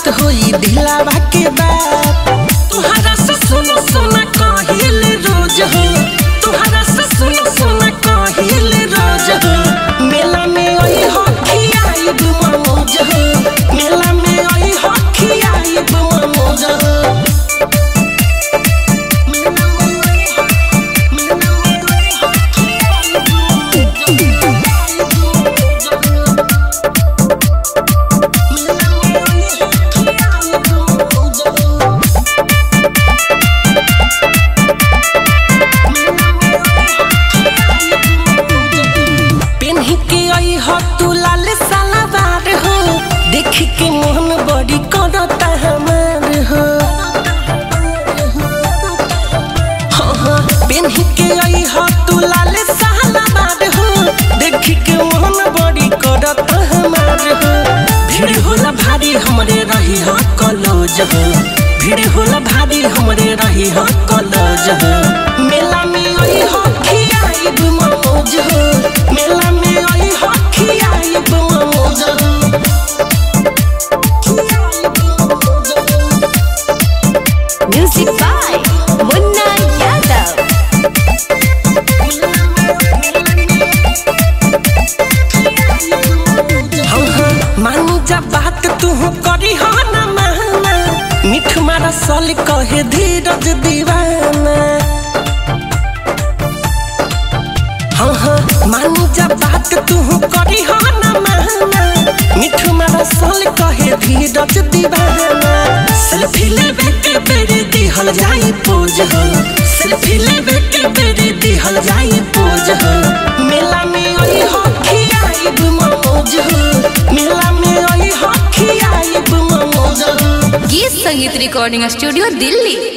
बात होई दिलावा के बात। तुहरा से सुन सुन कहिल रोज हो, तुहरा से सुन सुन कहिल रोज हो। मेला में आई हो खियाइब मनोज हो, मेला में आई हो खियाइब मनोज हो। तू लाल सलवार हो, देख के मोहन बड़ी करता हमार हो। हाँ पेन के आई हो तू लाल सलवार हो, देख के मोहन बड़ी करता हमार हो। भीड़ होला भारी हमरे रही हो कॉलेज हो, भीड़ होला भारी हमरे रही हो कॉलेज हो। मेला में आई हो खियाइब मनोज हो, मेला में आई हो खियाइब मनोज हो। Music by Munna Yadav. मानी जा बात तू करी हो ना माना, मिठ मारा सल कहे धीरज दीवाना। हाँ मानी जा बात तू करी हो ना माना, मिठ मारा सल कहे धीरज दीवाना। सेल्फी लेबे के बेरे दिहल जाई पोज हो, सेल्फी लेबे के बेरे दिहल जाई पोज हो। मेला में आई हो खियाइब मनोज हो, मेला में आई हो खियाइब मनोज हो। गीत संगीत रिकॉर्डिंग स्टूडियो दिल्ली।